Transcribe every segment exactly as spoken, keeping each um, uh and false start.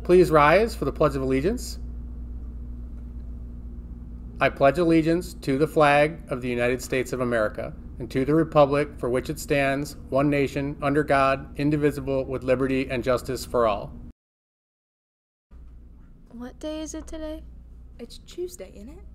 Please rise for the Pledge of Allegiance. I pledge allegiance to the flag of the United States of America and to the republic for which it stands, one nation, under God, indivisible, with liberty and justice for all. What day is it today? It's Tuesday, isn't it?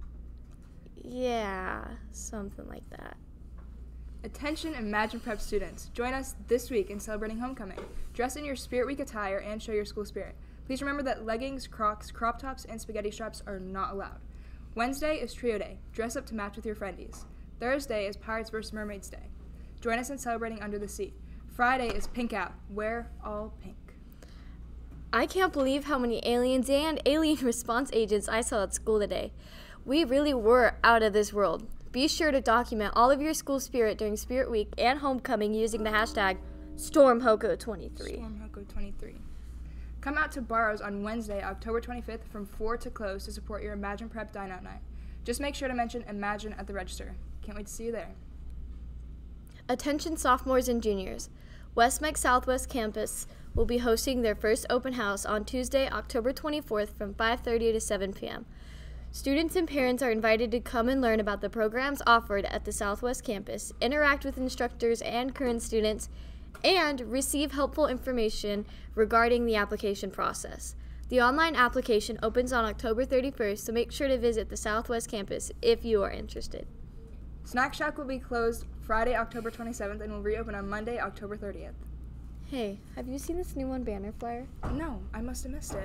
Yeah, something like that. Attention Imagine Prep students, join us this week in celebrating homecoming. Dress in your Spirit Week attire and show your school spirit. Please remember that leggings, Crocs, crop tops, and spaghetti straps are not allowed. Wednesday is Trio Day. Dress up to match with your friendies. Thursday is Pirates versus Mermaids Day. Join us in celebrating Under the Sea. Friday is Pink Out. Wear all pink. I can't believe how many aliens and alien response agents I saw at school today. We really were out of this world. Be sure to document all of your school spirit during Spirit Week and homecoming using the hashtag Storm Hoko twenty-three. Storm Hoko twenty-three. Come out to Barrows on Wednesday, October twenty-fifth from four to close to support your Imagine Prep Dine Out Night. Just make sure to mention Imagine at the register. Can't wait to see you there. Attention sophomores and juniors. West Mike Southwest Campus will be hosting their first open house on Tuesday, October twenty-fourth from five thirty to seven p.m. Students and parents are invited to come and learn about the programs offered at the Southwest Campus, interact with instructors and current students, and receive helpful information regarding the application process. The online application opens on October thirty-first, so make sure to visit the Southwest Campus if you are interested. Snack Shack will be closed Friday, October twenty-seventh, and will reopen on Monday, October thirtieth. Hey, have you seen this new one banner flyer? No, I must have missed it.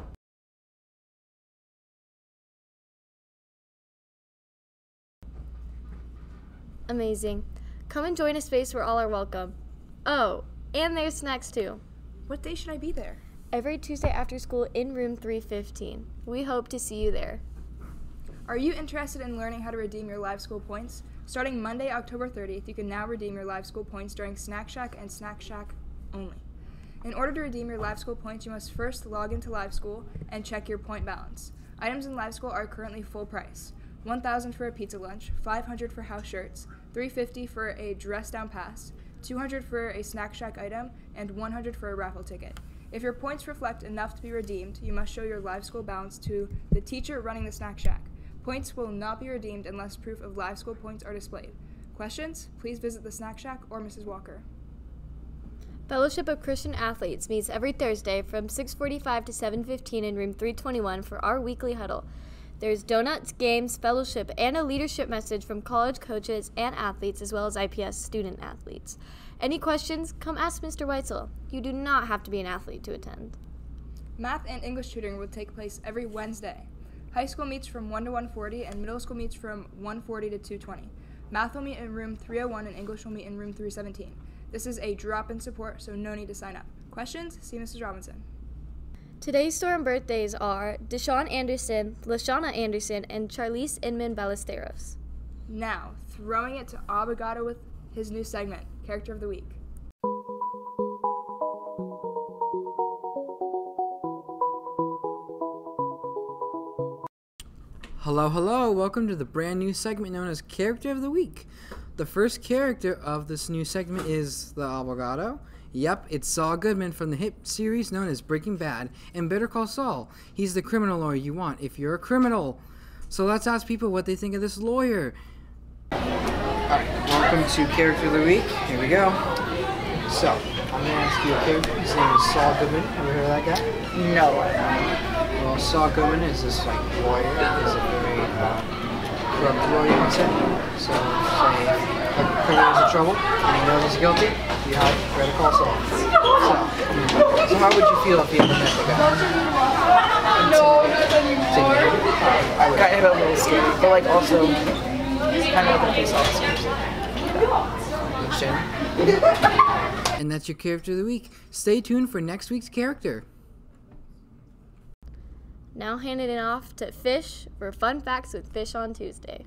Amazing. Come and join a space where all are welcome. Oh, and there's snacks too. What day should I be there? Every Tuesday after school in room three fifteen. We hope to see you there. Are you interested in learning how to redeem your Live School points? Starting Monday, October thirtieth, you can now redeem your Live School points during Snack Shack and Snack Shack only. In order to redeem your Live School points, you must first log into Live School and check your point balance. Items in Live School are currently full price. one thousand dollars for a pizza lunch, five hundred dollars for house shirts, three hundred fifty dollars for a dress down pass, two hundred dollars for a Snack Shack item, and one hundred dollars for a raffle ticket. If your points reflect enough to be redeemed, you must show your Live School balance to the teacher running the Snack Shack. Points will not be redeemed unless proof of Live School points are displayed. Questions? Please visit the Snack Shack or Missus Walker. Fellowship of Christian Athletes meets every Thursday from six forty-five to seven fifteen in room three twenty-one for our weekly huddle. There's donuts, games, fellowship, and a leadership message from college coaches and athletes, as well as I P S student athletes. Any questions? Come ask Mister Weitzel. You do not have to be an athlete to attend. Math and English tutoring will take place every Wednesday. High school meets from one to one forty, and middle school meets from one forty to two twenty. Math will meet in room three oh one, and English will meet in room three seventeen. This is a drop-in support, so no need to sign up. Questions? See Missus Robinson. Today's storm birthdays are Deshaun Anderson, Lashana Anderson, and Charlize Inman Ballesteros. Now, throwing it to Abogado with his new segment, Character of the Week. Hello, hello. Welcome to the brand new segment known as Character of the Week. The first character of this new segment is the Abogado. Yep, it's Saul Goodman from the hit series known as Breaking Bad and Better Call Saul. He's the criminal lawyer you want if you're a criminal. So let's ask people what they think of this lawyer. Alright, welcome to Character of the Week. Here we go. So, I'm going to ask you a character. His name is Saul Goodman. Ever heard of that guy? No. Well, Saul Goodman is this like lawyer. He's a very uh, corrupt lawyer, you would say. So, say a criminal's in trouble and he knows he's guilty, you have Better Call Saul. So, so how would you feel if you had met the guy? No. Uh, I would. Kind of a little scary, but like also kind of like a police officer. Understand? And that's your Character of the Week. Stay tuned for next week's character. Now handing it off to Fish for Fun Facts with Fish on Tuesday.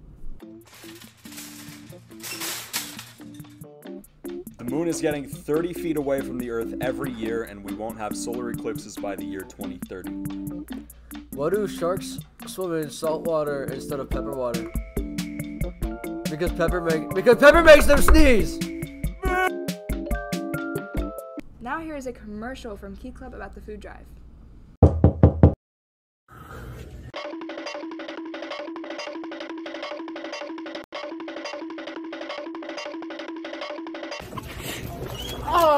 The moon is getting thirty feet away from the Earth every year, and we won't have solar eclipses by the year twenty thirty. Why do sharks swim in salt water instead of pepper water? Because pepper make because pepper makes them sneeze. Now here is a commercial from Key Club about the food drive.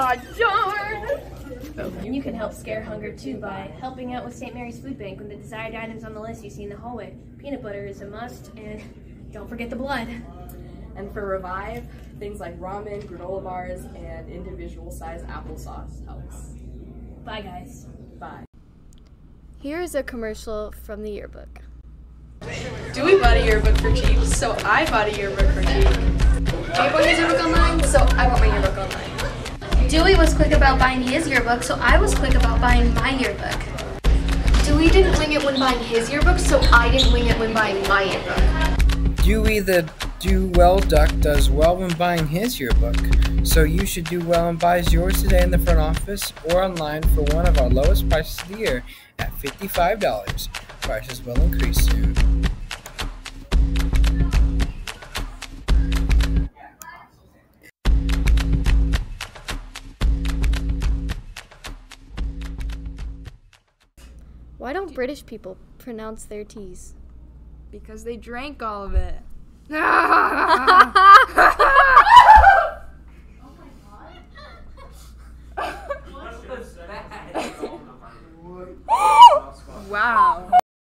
Aw, darn! And you can help scare hunger too by helping out with Saint Mary's Food Bank with the desired items on the list you see in the hallway. Peanut butter is a must, and don't forget the blood. And for Revive, things like ramen, granola bars, and individual-sized applesauce helps. Bye, guys. Bye. Here is a commercial from the yearbook. Dewey bought a yearbook for cheap, so I bought a yearbook for cheap. Jay bought his yearbook online, so I bought my yearbook online. Dewey was quick about buying his yearbook, so I was quick about buying my yearbook. Dewey didn't wing it when buying his yearbook, so I didn't wing it when buying my yearbook. Dewey the Do Well Duck does well when buying his yearbook, so you should do well and buy yours today in the front office or online for one of our lowest prices of the year at fifty-five dollars. Prices will increase soon. Why don't British people pronounce their T's? Because they drank all of it.